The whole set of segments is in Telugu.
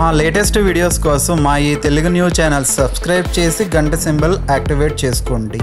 మా లేటెస్ట్ వీడియోస్ కోసం మా ఈ తెలుగు న్యూస్ ఛానల్ సబ్స్క్రైబ్ చేసి గంట సింబల్ యాక్టివేట్ చేసుకోండి.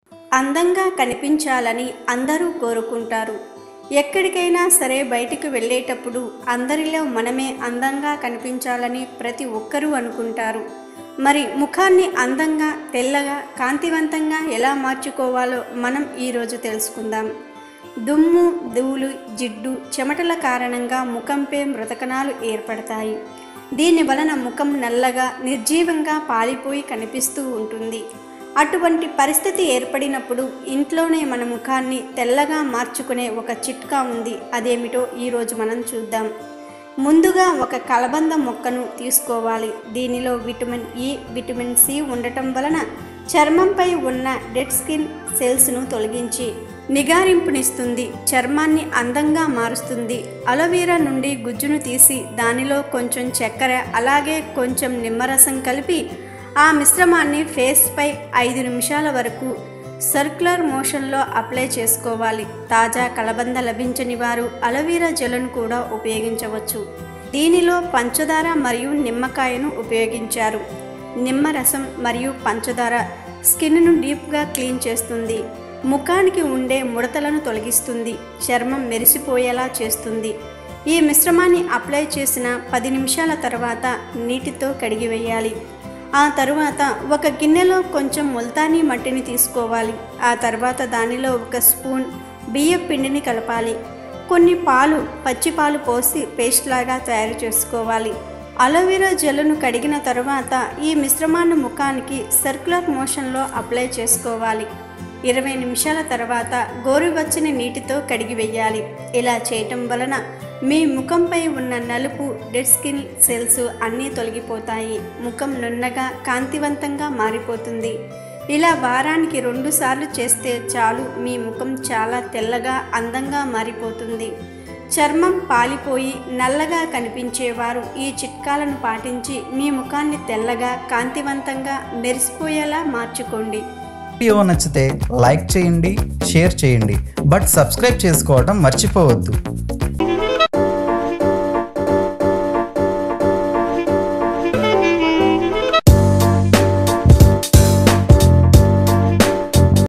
అందంగా కనిపించాలని అందరూ కోరుకుంటారు. ఎక్కడికైనా సరే బయటికి వెళ్ళేటప్పుడు అందరిలో మనమే అందంగా కనిపించాలని ప్రతి ఒక్కరూ అనుకుంటారు. మరి ముఖాన్ని అందంగా, తెల్లగా, కాంతివంతంగా ఎలా మార్చుకోవాలో మనం ఈరోజు తెలుసుకుందాం. దుమ్ము, ధూళి, జిడ్డు, చెమటల కారణంగా ముఖంపై మృతకణాలు ఏర్పడతాయి. దీని వలన ముఖం నల్లగా, నిర్జీవంగా పాలిపోయి కనిపిస్తూ ఉంటుంది. అటువంటి పరిస్థితి ఏర్పడినప్పుడు ఇంట్లోనే మన ముఖాన్ని తెల్లగా మార్చుకునే ఒక చిట్కా ఉంది. అదేమిటో ఈరోజు మనం చూద్దాం. ముందుగా ఒక కలబంద మొక్కను తీసుకోవాలి. దీనిలో విటమిన్ ఇ, విటమిన్ సి ఉండటం వలన చర్మంపై ఉన్న డెడ్ స్కిన్ సెల్స్ను తొలగించి నిగారింపునిస్తుంది, చర్మాన్ని అందంగా మారుస్తుంది. అలోవెరా నుండి గుజ్జును తీసి దానిలో కొంచెం చక్కెర, అలాగే కొంచెం నిమ్మరసం కలిపి ఆ మిశ్రమాన్ని ఫేస్పై 5 నిమిషాల వరకు సర్క్యులర్ మోషన్లో అప్లై చేసుకోవాలి. తాజా కలబంద లభించని వారు అలోవెరా జెల్ను కూడా ఉపయోగించవచ్చు. దీనిలో పంచదార మరియు నిమ్మకాయను ఉపయోగించారు. నిమ్మరసం మరియు పంచదార స్కిన్ను డీప్గా క్లీన్ చేస్తుంది, ముఖానికి ఉండే ముడతలను తొలగిస్తుంది, చర్మం మెరిసిపోయేలా చేస్తుంది. ఈ మిశ్రమాన్ని అప్లై చేసిన 10 నిమిషాల తర్వాత నీటితో కడిగివేయాలి. ఆ తరువాత ఒక గిన్నెలో కొంచెం ముల్తానీ మట్టిని తీసుకోవాలి. ఆ తర్వాత దానిలో 1 స్పూన్ బియ్యం పిండిని కలపాలి. కొన్ని పాలు, పచ్చి పాలు పోసి పేస్ట్ లాగా తయారు చేసుకోవాలి. అలోవెరా జెల్ను కడిగిన తరువాత ఈ మిశ్రమాన్ని ముఖానికి సర్క్యులర్ మోషన్లో అప్లై చేసుకోవాలి. 20 నిమిషాల తర్వాత గోరువెచ్చని నీటితో కడిగివేయాలి. ఇలా చేయటం వలన మీ ముఖంపై ఉన్న నలుపు, డెడ్ స్కిన్ సెల్స్ అన్నీ తొలగిపోతాయి. ముఖం నున్నగా, కాంతివంతంగా మారిపోతుంది. ఇలా వారానికి 2 సార్లు చేస్తే చాలు, మీ ముఖం చాలా తెల్లగా, అందంగా మారిపోతుంది. చర్మం పాలిపోయి నల్లగా కనిపించేవారు ఈ చిట్కాలను పాటించి మీ ముఖాన్ని తెల్లగా, కాంతివంతంగా, మెరిసిపోయేలా మార్చుకోండి. వీడియో నచ్చితే లైక్ చేయండి, షేర్ చేయండి, బట్ సబ్స్క్రైబ్ చేసుకోవడం మర్చిపోవద్దు.